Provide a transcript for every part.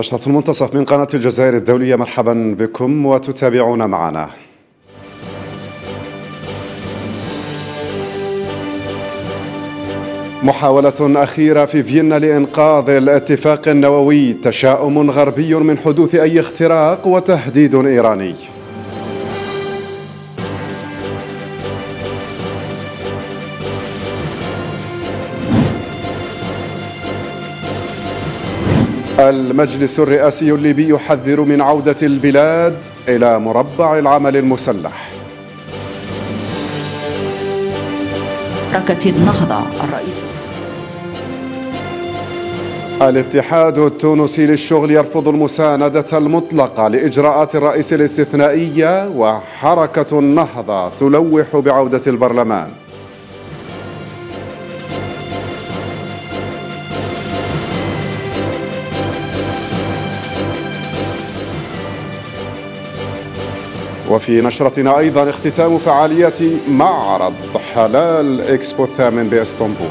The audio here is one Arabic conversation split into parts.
نشرة المنتصف من قناة الجزائر الدولية، مرحبا بكم وتتابعون معنا. محاولة أخيرة في فيينا لإنقاذ الاتفاق النووي، تشاؤم غربي من حدوث أي اختراق وتهديد إيراني. المجلس الرئاسي الليبي يحذر من عودة البلاد إلى مربع العمل المسلح. حركة النهضة الرئيس. الاتحاد التونسي للشغل يرفض المساندة المطلقة لإجراءات الرئيس الاستثنائية، وحركة النهضة تلوح بعودة البرلمان. وفي نشرتنا أيضا اختتام فعاليات معرض حلال إكسبو الثامن بإسطنبول.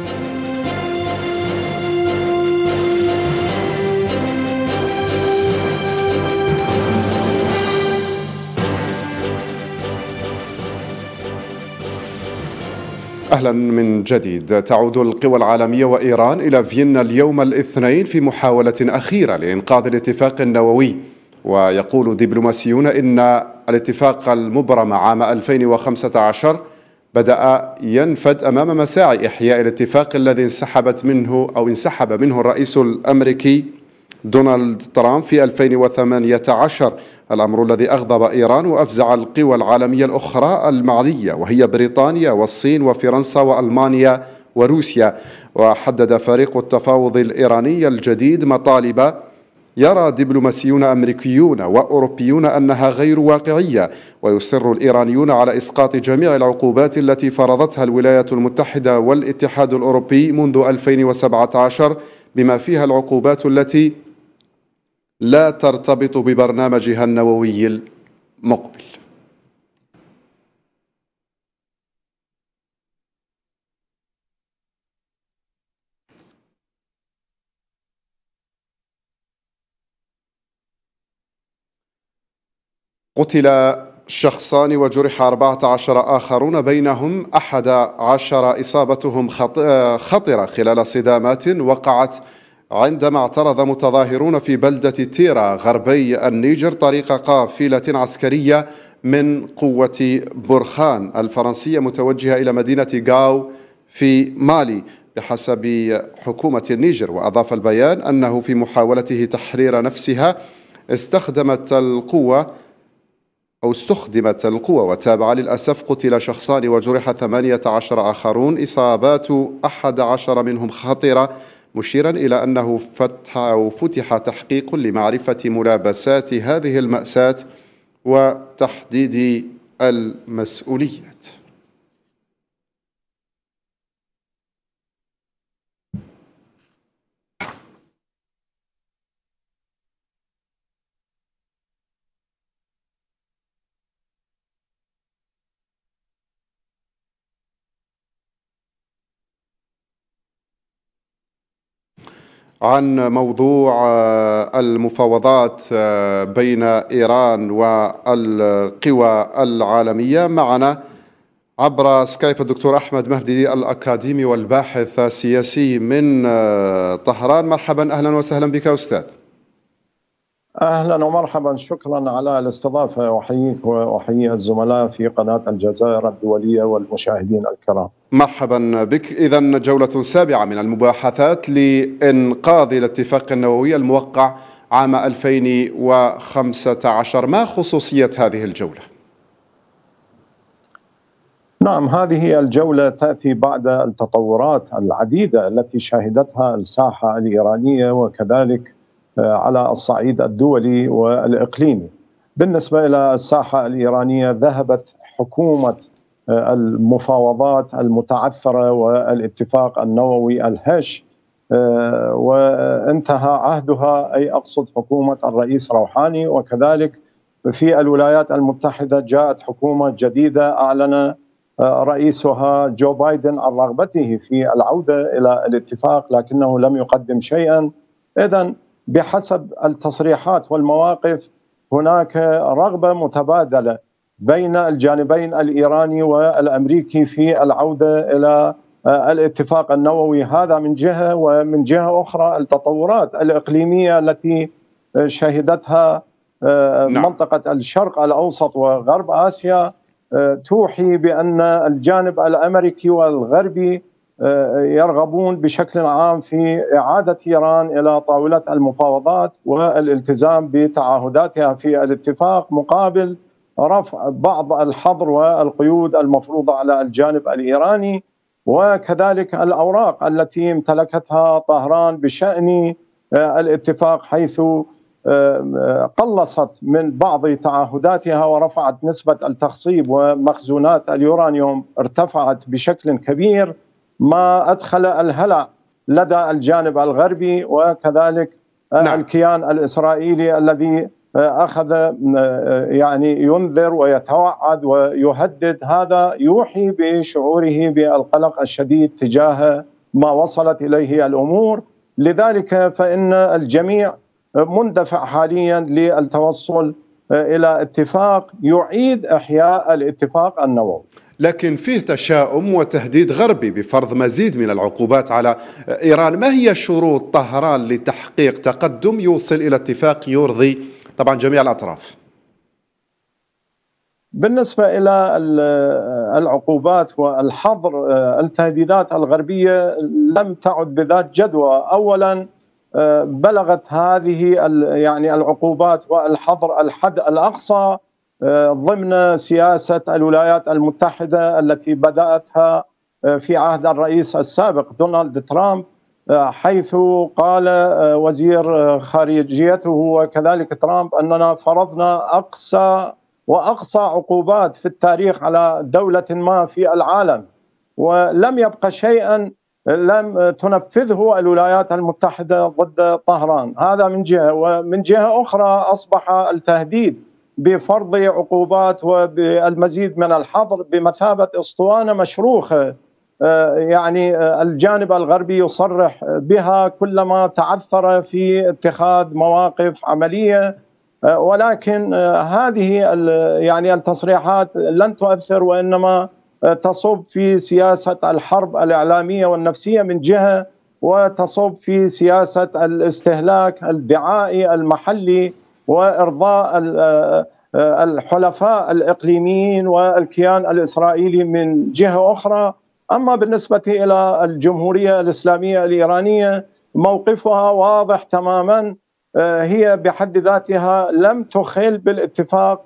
أهلا من جديد. تعود القوى العالمية وإيران إلى فيينا اليوم الاثنين في محاولة أخيرة لإنقاذ الاتفاق النووي. ويقول دبلوماسيون إن الاتفاق المبرم عام 2015 بدأ ينفد أمام مساعي إحياء الاتفاق الذي انسحب منه الرئيس الأمريكي دونالد ترامب في 2018، الأمر الذي أغضب إيران وأفزع القوى العالمية الأخرى المعنية، وهي بريطانيا والصين وفرنسا وألمانيا وروسيا. وحدد فريق التفاوض الإيراني الجديد مطالب يرى دبلوماسيون أمريكيون وأوروبيون أنها غير واقعية، ويصر الإيرانيون على إسقاط جميع العقوبات التي فرضتها الولايات المتحدة والاتحاد الأوروبي منذ 2017، بما فيها العقوبات التي لا ترتبط ببرنامجها النووي المقبل. قتل شخصان وجرح 14 آخرون، بينهم 11 إصابتهم خطرة خلال صدامات وقعت عندما اعترض متظاهرون في بلدة تيرا غربي النيجر طريق قافلة عسكرية من قوة برخان الفرنسية متوجهة إلى مدينة غاو في مالي بحسب حكومة النيجر. وأضاف البيان أنه في محاولته تحرير نفسها استخدمت القوة، وتابع للأسف قتل شخصان وجرح 18 آخرون، إصابات 11 منهم خطيرة، مشيرا إلى أنه فتح تحقيق لمعرفة ملابسات هذه المأساة وتحديد المسؤوليات. عن موضوع المفاوضات بين إيران والقوى العالمية، معنا عبر سكايب الدكتور أحمد مهدي الأكاديمي والباحث السياسي من طهران. مرحبا، أهلا وسهلا بك أستاذ. أهلا ومرحبا، شكرا على الاستضافة، أحييك وأحيي الزملاء في قناة الجزائر الدولية والمشاهدين الكرام. مرحبا بك. إذن جولة سابعة من المباحثات لإنقاذ الاتفاق النووي الموقع عام 2015، ما خصوصية هذه الجولة؟ نعم، هذه الجولة تأتي بعد التطورات العديدة التي شهدتها الساحة الإيرانية وكذلك على الصعيد الدولي والإقليمي. بالنسبة إلى الساحة الإيرانية، ذهبت حكومة المفاوضات المتعثرة والاتفاق النووي الهش وانتهى عهدها، أي أقصد حكومة الرئيس روحاني، وكذلك في الولايات المتحدة جاءت حكومة جديدة أعلن رئيسها جو بايدن عن رغبته في العودة إلى الاتفاق، لكنه لم يقدم شيئا. إذن بحسب التصريحات والمواقف هناك رغبة متبادلة بين الجانبين الإيراني والأمريكي في العودة إلى الاتفاق النووي. هذا من جهة، ومن جهة أخرى التطورات الإقليمية التي شهدتها منطقة الشرق الأوسط وغرب آسيا توحي بأن الجانب الأمريكي والغربي يرغبون بشكل عام في إعادة إيران إلى طاولة المفاوضات والالتزام بتعهداتها في الاتفاق مقابل رفع بعض الحظر والقيود المفروضة على الجانب الإيراني، وكذلك الأوراق التي امتلكتها طهران بشأن الاتفاق، حيث قلصت من بعض تعهداتها ورفعت نسبة التخصيب، ومخزونات اليورانيوم ارتفعت بشكل كبير، ما أدخل الهلع لدى الجانب الغربي وكذلك الكيان الإسرائيلي الذي أخذ يعني ينذر ويتوعد ويهدد. هذا يوحي بشعوره بالقلق الشديد تجاه ما وصلت إليه الأمور. لذلك فإن الجميع مندفع حاليا للتوصل إلى اتفاق يعيد إحياء الاتفاق النووي. لكن فيه تشاؤم وتهديد غربي بفرض مزيد من العقوبات على إيران. ما هي شروط طهران لتحقيق تقدم يوصل إلى اتفاق يرضي طبعا جميع الأطراف؟ بالنسبة إلى العقوبات والحظر، التهديدات الغربية لم تعد بذات جدوى. أولا بلغت هذه يعني العقوبات والحظر الحد الأقصى ضمن سياسة الولايات المتحدة التي بدأتها في عهد الرئيس السابق دونالد ترامب، حيث قال وزير خارجيته وكذلك ترامب أننا فرضنا أقصى عقوبات في التاريخ على دولة ما في العالم، ولم يبقى شيئا لم تنفذه الولايات المتحدة ضد طهران. هذا من جهة، ومن جهة أخرى أصبح التهديد بفرض عقوبات وبالمزيد من الحظر بمثابة أسطوانة مشروخة، يعني الجانب الغربي يصرح بها كلما تعثر في اتخاذ مواقف عملية، ولكن هذه يعني التصريحات لن تؤثر، وإنما تصب في سياسة الحرب الإعلامية والنفسية من جهة، وتصب في سياسة الاستهلاك الدعائي المحلي وإرضاء الحلفاء الإقليميين والكيان الإسرائيلي من جهة أخرى. أما بالنسبة إلى الجمهورية الإسلامية الإيرانية موقفها واضح تماما، هي بحد ذاتها لم تخل بالاتفاق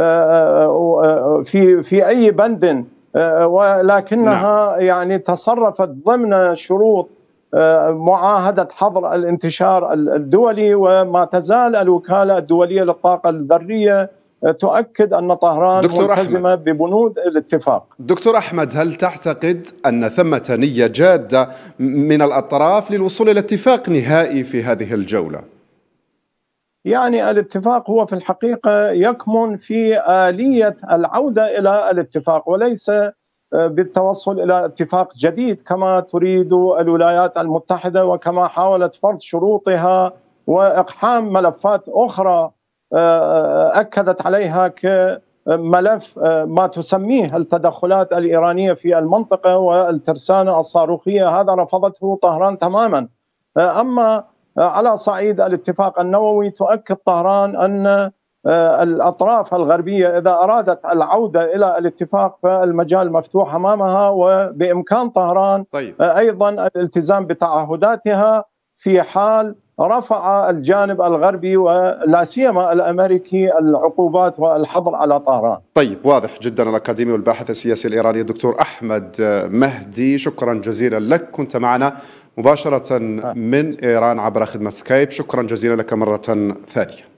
في أي بند، ولكنها يعني تصرفت ضمن شروط معاهدة حظر الانتشار الدولي، وما تزال الوكالة الدولية للطاقة الذرية تؤكد أن طهران ملتزمة ببنود الاتفاق. دكتور أحمد، هل تعتقد أن ثمة نية جادة من الأطراف للوصول إلى اتفاق نهائي في هذه الجولة؟ يعني الاتفاق هو في الحقيقة يكمن في آلية العودة إلى الاتفاق، وليس بالتوصل إلى اتفاق جديد كما تريد الولايات المتحدة، وكما حاولت فرض شروطها وإقحام ملفات أخرى أكدت عليها كملف ما تسميه التدخلات الإيرانية في المنطقة والترسانة الصاروخية. هذا رفضته طهران تماما. أما على صعيد الاتفاق النووي تؤكد طهران أن الأطراف الغربية إذا أرادت العودة إلى الاتفاق فالمجال مفتوح أمامها، وبإمكان طهران أيضا الالتزام بتعهداتها في حال رفع الجانب الغربي ولا سيما الأمريكي العقوبات والحظر على طهران. طيب، واضح جدا. الأكاديمي والباحث السياسي الإيراني الدكتور أحمد مهدي، شكرا جزيلا لك، كنت معنا مباشرة من إيران عبر خدمة سكايب. شكرا جزيلا لك مرة ثانية.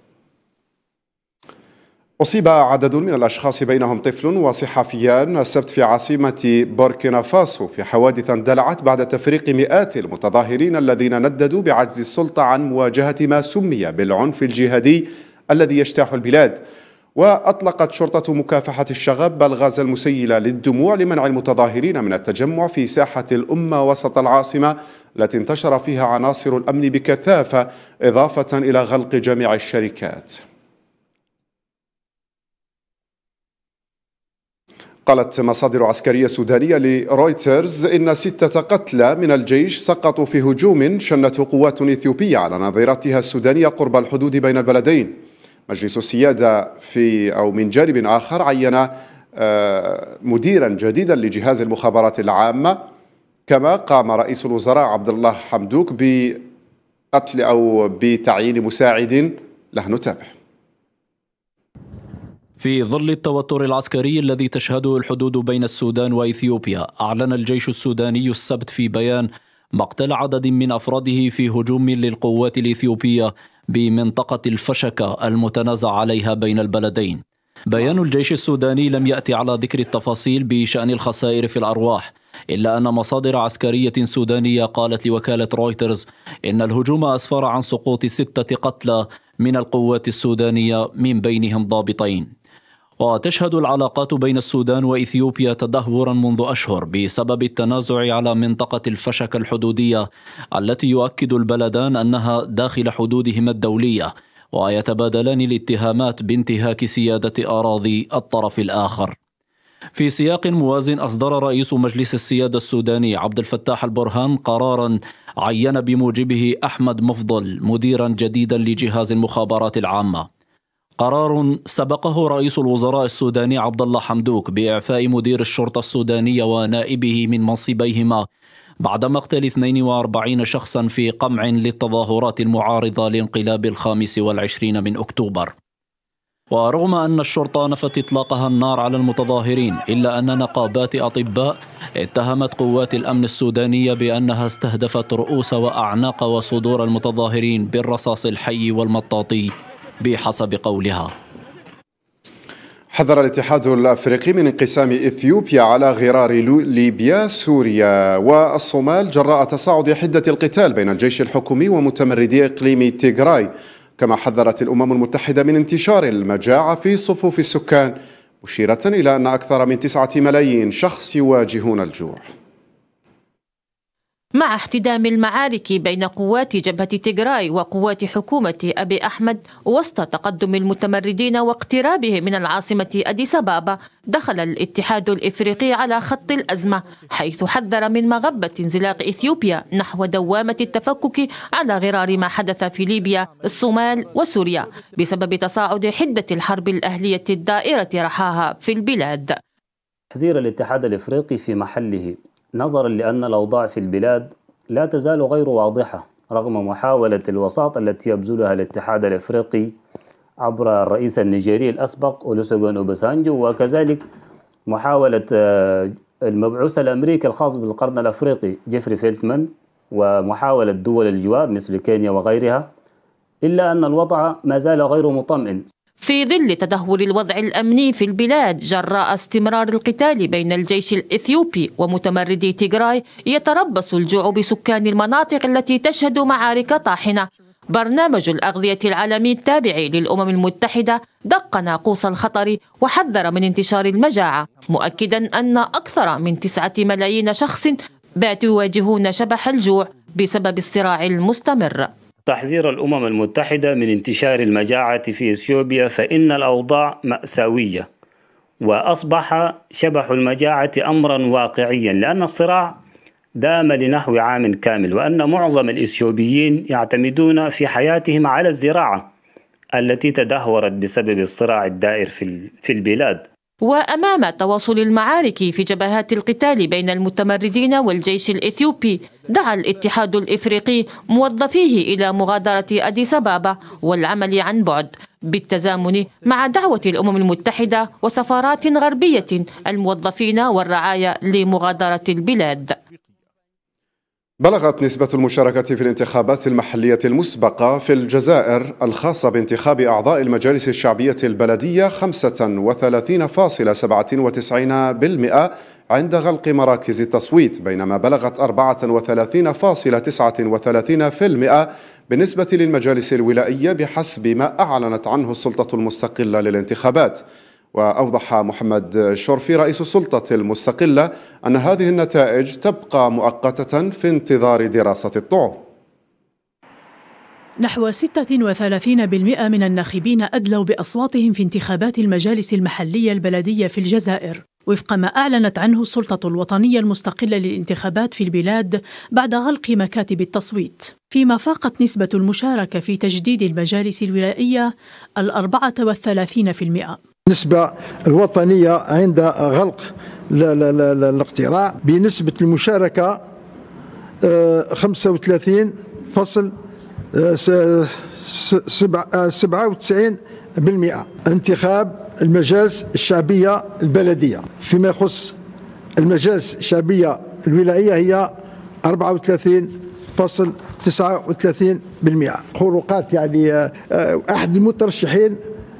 أصيب عدد من الأشخاص بينهم طفل وصحفيان السبت في عاصمة بوركينا فاسو في حوادث اندلعت بعد تفريق مئات المتظاهرين الذين نددوا بعجز السلطة عن مواجهة ما سمي بالعنف الجهادي الذي يجتاح البلاد. وأطلقت شرطة مكافحة الشغب الغاز المسيل للدموع لمنع المتظاهرين من التجمع في ساحة الأمة وسط العاصمة التي انتشر فيها عناصر الأمن بكثافة، إضافة إلى غلق جميع الشركات. قالت مصادر عسكرية سودانية لرويترز إن 6 قتلى من الجيش سقطوا في هجوم شنته قوات إثيوبية على نظيرتها السودانية قرب الحدود بين البلدين. مجلس السيادة من جانب آخر عين مديرا جديدا لجهاز المخابرات العامة، كما قام رئيس الوزراء عبد الله حمدوك بقتل أو بتعيين مساعد له. نتابع. في ظل التوتر العسكري الذي تشهده الحدود بين السودان وإثيوبيا، أعلن الجيش السوداني السبت في بيان مقتل عدد من أفراده في هجوم للقوات الإثيوبية بمنطقة الفشكة المتنازع عليها بين البلدين. بيان الجيش السوداني لم يأتي على ذكر التفاصيل بشأن الخسائر في الأرواح، إلا أن مصادر عسكرية سودانية قالت لوكالة رويترز إن الهجوم أسفر عن سقوط 6 قتلى من القوات السودانية من بينهم ضابطين. وتشهد العلاقات بين السودان وإثيوبيا تدهورا منذ أشهر بسبب التنازع على منطقة الفشكة الحدودية التي يؤكد البلدان أنها داخل حدودهما الدولية، ويتبادلان الاتهامات بانتهاك سيادة أراضي الطرف الآخر. في سياق موازن، أصدر رئيس مجلس السيادة السوداني عبد الفتاح البرهان قرارا عين بموجبه أحمد مفضل مديرا جديدا لجهاز المخابرات العامة. قرار سبقه رئيس الوزراء السوداني عبد الله حمدوك بإعفاء مدير الشرطة السودانية ونائبه من منصبيهما بعد مقتل 42 شخصا في قمع للتظاهرات المعارضة لانقلاب 25 من أكتوبر. ورغم أن الشرطة نفت إطلاقها النار على المتظاهرين، إلا أن نقابات أطباء اتهمت قوات الأمن السودانية بأنها استهدفت رؤوس وأعناق وصدور المتظاهرين بالرصاص الحي والمطاطي بحسب قولها. حذر الاتحاد الأفريقي من انقسام إثيوبيا على غرار ليبيا، سوريا والصومال جراء تصاعد حدة القتال بين الجيش الحكومي ومتمردي إقليم تيغراي. كما حذرت الأمم المتحدة من انتشار المجاعة في صفوف السكان، مشيرة إلى أن أكثر من 9 ملايين شخص يواجهون الجوع. مع احتدام المعارك بين قوات جبهة تيغراي وقوات حكومة أبي أحمد وسط تقدم المتمردين واقترابهم من العاصمة أديس أبابا، دخل الاتحاد الإفريقي على خط الأزمة، حيث حذر من مغبة انزلاق إثيوبيا نحو دوامة التفكك على غرار ما حدث في ليبيا، الصومال وسوريا بسبب تصاعد حدة الحرب الأهلية الدائرة رحاها في البلاد. تحذير الاتحاد الإفريقي في محله، نظرا لأن الأوضاع في البلاد لا تزال غير واضحة رغم محاولة الوساطة التي يبذلها الاتحاد الإفريقي عبر الرئيس النيجيري الأسبق أولوسيغون أوباسانجو، وكذلك محاولة المبعوث الأمريكي الخاص بالقرن الأفريقي جيفري فيلتمان، ومحاولة دول الجوار مثل كينيا وغيرها، إلا أن الوضع ما زال غير مطمئن. في ظل تدهور الوضع الأمني في البلاد جراء استمرار القتال بين الجيش الإثيوبي ومتمردي تيغراي، يتربص الجوع بسكان المناطق التي تشهد معارك طاحنة. برنامج الأغذية العالمي التابع للأمم المتحدة دق ناقوس الخطر وحذر من انتشار المجاعة، مؤكدا أن أكثر من 9 ملايين شخص باتوا يواجهون شبح الجوع بسبب الصراع المستمر. تحذير الأمم المتحدة من انتشار المجاعة في إثيوبيا، فإن الأوضاع مأساوية وأصبح شبح المجاعة أمرا واقعيا، لأن الصراع دام لنحو عام كامل، وأن معظم الإثيوبيين يعتمدون في حياتهم على الزراعة التي تدهورت بسبب الصراع الدائر في البلاد. وأمام تواصل المعارك في جبهات القتال بين المتمردين والجيش الإثيوبي، دعا الاتحاد الإفريقي موظفيه إلى مغادرة أديس أبابا والعمل عن بعد، بالتزامن مع دعوة الأمم المتحدة وسفارات غربية الموظفين والرعاية لمغادرة البلاد. بلغت نسبة المشاركة في الانتخابات المحلية المسبقة في الجزائر الخاصة بانتخاب أعضاء المجالس الشعبية البلدية 35.97% عند غلق مراكز التصويت، بينما بلغت 34.39% بالنسبة للمجالس الولائية بحسب ما أعلنت عنه السلطة المستقلة للانتخابات. وأوضح محمد شرفي رئيس السلطة المستقلة أن هذه النتائج تبقى مؤقتة في انتظار دراسة الطعون. نحو 36% من الناخبين أدلوا بأصواتهم في انتخابات المجالس المحلية البلدية في الجزائر، وفق ما أعلنت عنه السلطة الوطنية المستقلة للانتخابات في البلاد بعد غلق مكاتب التصويت، فيما فاقت نسبة المشاركة في تجديد المجالس الولائية 34%. النسبة الوطنية عند غلق الاقتراع بنسبة المشاركة 35.97%. انتخاب المجالس الشعبية البلدية، فيما يخص المجالس الشعبية الولائية هي 34.39%. خروقات يعني أحد المترشحين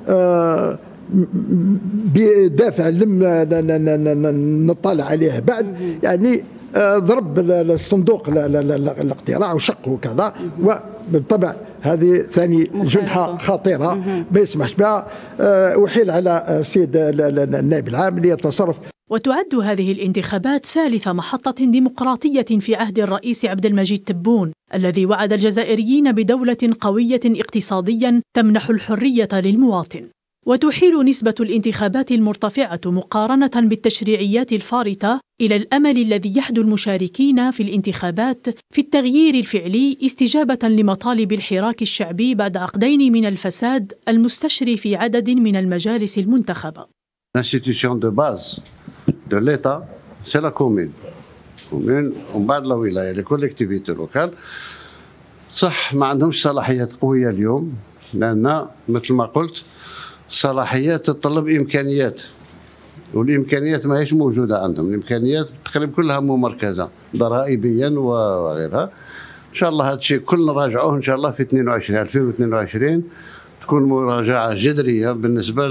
بدافع لم نطلع عليه بعد، يعني ضرب الصندوق الاقتراع وشقه وكذا، وبالطبع هذه ثاني جنحة خطيرة ما يسمحش بها. وحيل على السيد النائب العام ليتصرف. وتعد هذه الانتخابات ثالث محطة ديمقراطية في عهد الرئيس عبد المجيد تبون، الذي وعد الجزائريين بدولة قوية اقتصاديا تمنح الحرية للمواطن. وتحيل نسبة الانتخابات المرتفعة مقارنة بالتشريعيات الفارطة إلى الأمل الذي يحدو المشاركين في الانتخابات في التغيير الفعلي استجابة لمطالب الحراك الشعبي بعد عقدين من الفساد المستشري في عدد من المجالس المنتخبة. L'institution de base de l'État, c'est la commune. ومن بعد الولاية لكولكتيفيتي لوكال. صح ما عندهمش صلاحيات قوية اليوم، لأن مثل ما قلت صلاحيات تتطلب إمكانيات، والإمكانيات ما هيش موجودة عندهم. الإمكانيات تقريبا كلها ممركزة ضرائبيا وغيرها. إن شاء الله هذا الشيء كل نراجعوه إن شاء الله في 2022 تكون مراجعة جذرية بالنسبة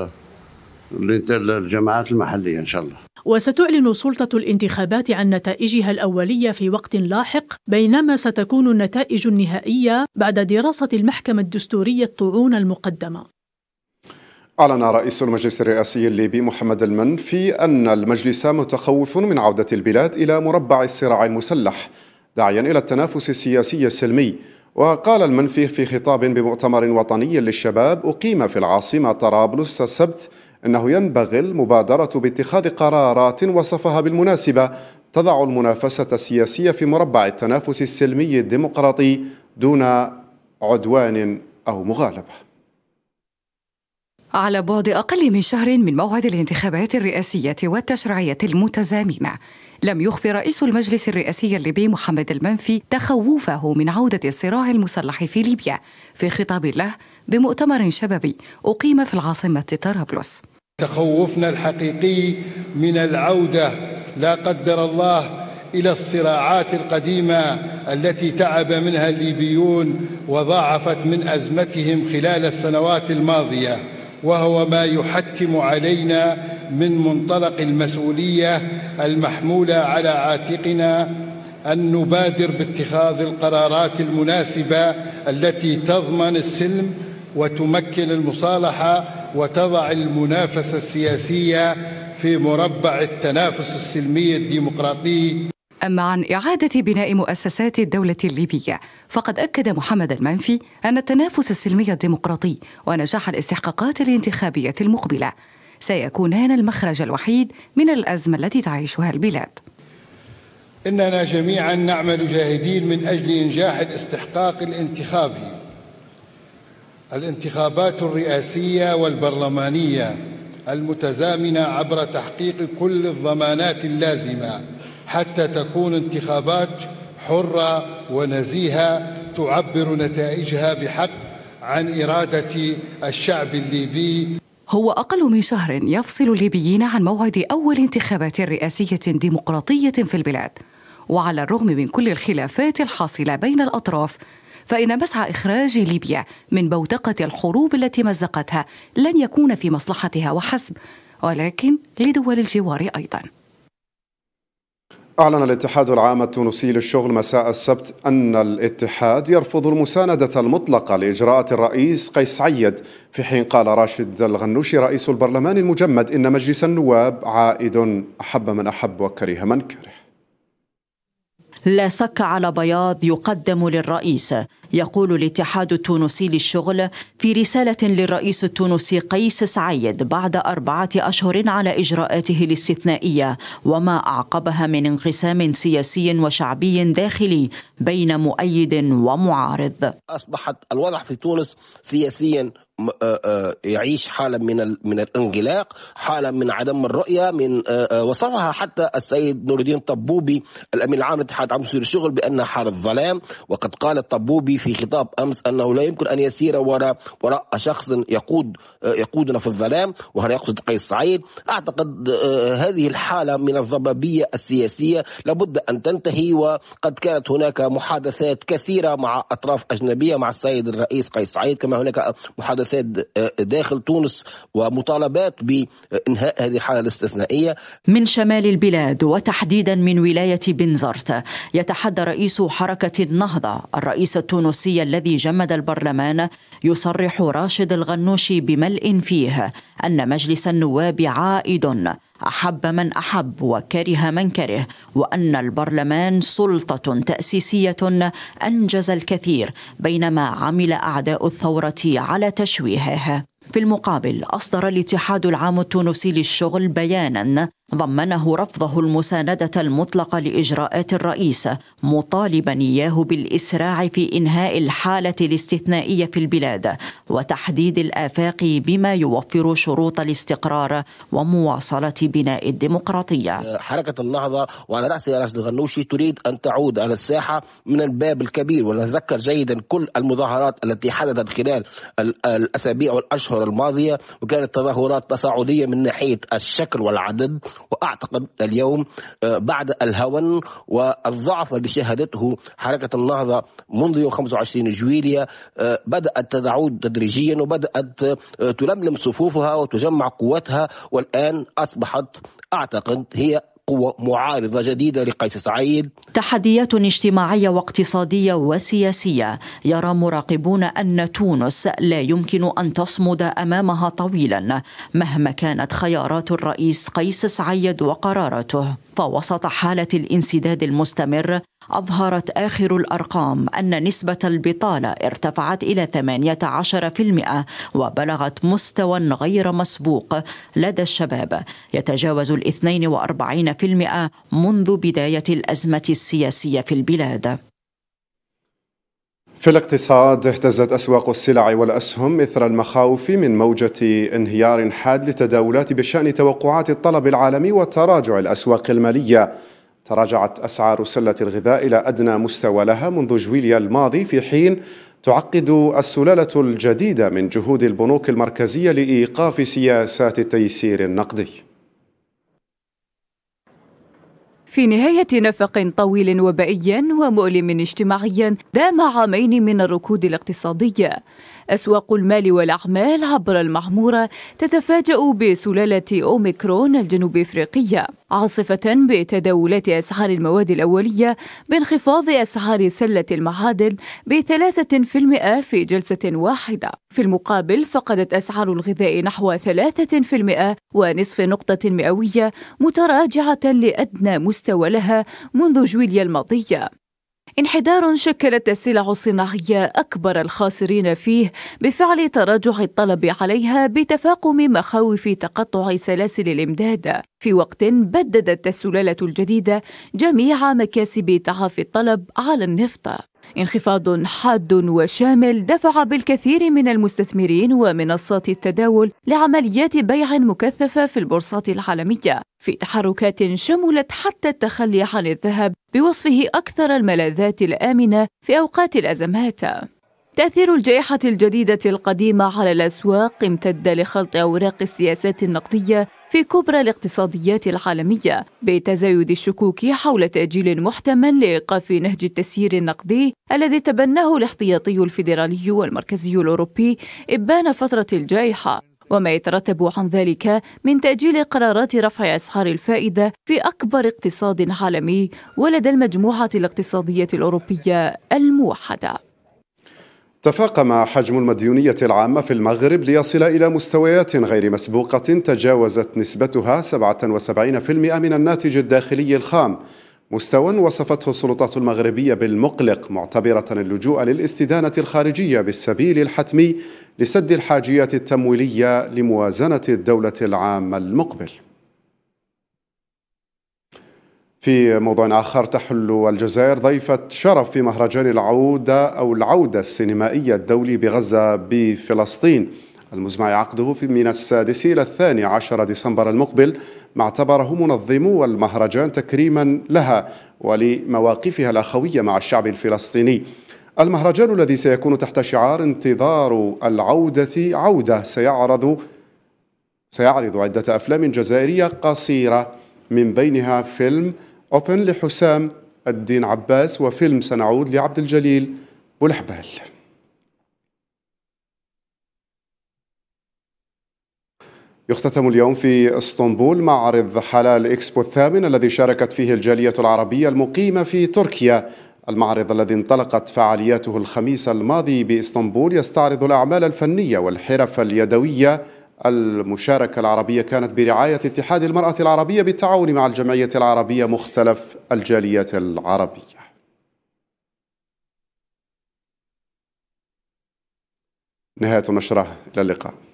للجماعات المحلية إن شاء الله. وستعلن سلطة الانتخابات عن نتائجها الأولية في وقت لاحق، بينما ستكون النتائج النهائية بعد دراسة المحكمة الدستورية الطعون المقدمة. أعلن رئيس المجلس الرئاسي الليبي محمد المنفي أن المجلس متخوف من عودة البلاد إلى مربع الصراع المسلح، داعيا إلى التنافس السياسي السلمي. وقال المنفي في خطاب بمؤتمر وطني للشباب أقيم في العاصمة طرابلس السبت أنه ينبغي المبادرة باتخاذ قرارات وصفها بالمناسبة تضع المنافسة السياسية في مربع التنافس السلمي الديمقراطي دون عدوان أو مغالبة. على بعد أقل من شهر من موعد الانتخابات الرئاسية والتشريعية المتزامنة، لم يخفي رئيس المجلس الرئاسي الليبي محمد المنفي تخوفه من عودة الصراع المسلح في ليبيا في خطاب له بمؤتمر شبابي أقيم في العاصمة طرابلس. تخوفنا الحقيقي من العودة لا قدر الله إلى الصراعات القديمة التي تعب منها الليبيون وضاعفت من أزمتهم خلال السنوات الماضية، وهو ما يحتم علينا من منطلق المسؤولية المحمولة على عاتقنا أن نبادر باتخاذ القرارات المناسبة التي تضمن السلم وتمكن المصالحة وتضع المنافسة السياسية في مربع التنافس السلمي الديمقراطي. أما عن إعادة بناء مؤسسات الدولة الليبية، فقد أكد محمد المنفي أن التنافس السلمي الديمقراطي ونجاح الاستحقاقات الانتخابية المقبلة سيكونان المخرج الوحيد من الأزمة التي تعيشها البلاد. إننا جميعا نعمل جاهدين من أجل إنجاح الاستحقاق الانتخابي. الانتخابات الرئاسية والبرلمانية المتزامنة عبر تحقيق كل الضمانات اللازمة حتى تكون انتخابات حرة ونزيهة تعبر نتائجها بحق عن إرادة الشعب الليبي. هو أقل من شهر يفصل الليبيين عن موعد أول انتخابات رئاسية ديمقراطية في البلاد، وعلى الرغم من كل الخلافات الحاصلة بين الأطراف، فإن مسعى إخراج ليبيا من بوتقة الحروب التي مزقتها لن يكون في مصلحتها وحسب، ولكن لدول الجوار أيضا. أعلن الاتحاد العام التونسي للشغل مساء السبت أن الاتحاد يرفض المساندة المطلقة لإجراءات الرئيس قيس سعيد، في حين قال راشد الغنوشي رئيس البرلمان المجمد إن مجلس النواب عائد أحب من أحب وكره من كره. لا سك على بياض يقدم للرئيس، يقول الاتحاد التونسي للشغل في رسالة للرئيس التونسي قيس سعيد بعد 4 أشهر على إجراءاته الاستثنائية وما أعقبها من انقسام سياسي وشعبي داخلي بين مؤيد ومعارض. أصبحت الوضع في تونس سياسيا يعيش حالة من الانغلاق، حالة من عدم الرؤية، من وصفها حتى السيد نور الدين طبوبي الأمين العام للاتحاد العام للشغل بأنها حالة ظلام. وقد قال الطبوبي في خطاب أمس أنه لا يمكن أن يسير وراء شخص يقودنا في الظلام، وهذا يقصد قيس سعيد. أعتقد هذه الحالة من الضبابية السياسية لابد أن تنتهي، وقد كانت هناك محادثات كثيرة مع أطراف أجنبية مع السيد الرئيس قيس سعيد، كما هناك محادثات داخل تونس ومطالبات بإنهاء هذه الحالة الاستثنائية. من شمال البلاد وتحديدا من ولاية بنزرت يتحدى رئيس حركة النهضة الرئيس التونسي الذي جمد البرلمان يصرح راشد الغنوشي بملء فيه أن مجلس النواب عائد أحب من أحب وكره من كره، وأن البرلمان سلطة تأسيسية أنجز الكثير بينما عمل أعداء الثورة على تشويهها. في المقابل أصدر الاتحاد العام التونسي للشغل بيانا ضمنه رفضه المساندة المطلقة لإجراءات الرئيس، مطالبا إياه بالإسراع في إنهاء الحالة الاستثنائية في البلاد وتحديد الآفاق بما يوفر شروط الاستقرار ومواصلة بناء الديمقراطية. حركة النهضة وعلى رأسها راشد الغنوشي تريد أن تعود على الساحة من الباب الكبير، ونتذكر جيدا كل المظاهرات التي حدثت خلال الأسابيع والأشهر الماضية، وكانت تظاهرات تصاعدية من ناحية الشكل والعدد. وأعتقد اليوم بعد الهون والضعف اللي شهدته حركة النهضة منذ يوم 25 جويلية بدأت تعود تدريجيا وبدأت تلملم صفوفها وتجمع قوتها، والآن أصبحت أعتقد هي قوة معارضة جديدة لقيس سعيد. تحديات اجتماعية واقتصادية وسياسية يرى مراقبون أن تونس لا يمكن أن تصمد أمامها طويلا مهما كانت خيارات الرئيس قيس سعيد وقراراته. فوسط حالة الانسداد المستمر أظهرت آخر الأرقام أن نسبة البطالة ارتفعت إلى 18% وبلغت مستوى غير مسبوق لدى الشباب يتجاوز 42% منذ بداية الأزمة السياسية في البلاد. في الاقتصاد اهتزت أسواق السلع والأسهم إثر المخاوف من موجة انهيار حاد للتداولات بشأن توقعات الطلب العالمي وتراجع الأسواق المالية. تراجعت أسعار سلة الغذاء إلى أدنى مستوى لها منذ جويليا الماضي، في حين تعقد السلالة الجديدة من جهود البنوك المركزية لإيقاف سياسات التيسير النقدي. في نهاية نفق طويل وبائي ومؤلم اجتماعيا دام عامين من الركود الاقتصادي، أسواق المال والأعمال عبر المعمورة تتفاجأ بسلالة أوميكرون الجنوب إفريقية، عاصفة بتداولات أسعار المواد الأولية بانخفاض أسعار سلة المعادن ب3% في جلسة واحدة. في المقابل فقدت أسعار الغذاء نحو 3% ونصف نقطة مئوية، متراجعة لأدنى مستوى لها منذ جويليا الماضية. انحدار شكلت السلع الصناعية أكبر الخاسرين فيه بفعل تراجع الطلب عليها بتفاقم مخاوف تقطع سلاسل الإمداد، في وقت بددت السلالة الجديدة جميع مكاسب تعافي الطلب على النفط. انخفاض حاد وشامل دفع بالكثير من المستثمرين ومنصات التداول لعمليات بيع مكثفة في البورصات العالمية، في تحركات شملت حتى التخلي عن الذهب بوصفه أكثر الملاذات الآمنة في أوقات الأزمات. تأثير الجائحة الجديدة القديمة على الأسواق امتد لخلط أوراق السياسات النقدية في كبرى الاقتصاديات العالمية، بتزايد الشكوك حول تأجيل محتمل لإيقاف نهج التسيير النقدي الذي تبناه الاحتياطي الفيدرالي والمركزي الأوروبي إبان فترة الجائحة، وما يترتب عن ذلك من تأجيل قرارات رفع أسعار الفائدة في أكبر اقتصاد عالمي ولدى المجموعة الاقتصادية الأوروبية الموحدة. تفاقم حجم المديونية العامة في المغرب ليصل إلى مستويات غير مسبوقة تجاوزت نسبتها 77% من الناتج الداخلي الخام، مستوى وصفته السلطات المغربية بالمقلق، معتبرة اللجوء للاستدانة الخارجية بالسبيل الحتمي لسد الحاجيات التمويلية لموازنة الدولة العام المقبل. في موضوع آخر، تحل الجزائر ضيفة شرف في مهرجان العودة السينمائية الدولي بغزة بفلسطين، المزمع عقده من 6 إلى 12 ديسمبر المقبل، ما اعتبره منظمو المهرجان تكريما لها ولمواقفها الأخوية مع الشعب الفلسطيني. المهرجان الذي سيكون تحت شعار انتظار العودة سيعرض عدة أفلام جزائرية قصيرة، من بينها فيلم أوبن لحسام الدين عباس وفيلم سنعود لعبد الجليل بولحبال. يختتم اليوم في اسطنبول معرض حلال إكسبو الثامن الذي شاركت فيه الجالية العربية المقيمة في تركيا. المعرض الذي انطلقت فعالياته الخميس الماضي باسطنبول يستعرض الأعمال الفنية والحرف اليدوية. المشاركة العربية كانت برعاية اتحاد المرأة العربية بالتعاون مع الجمعية العربية مختلف الجاليات العربية. نهاية النشرة، إلى اللقاء.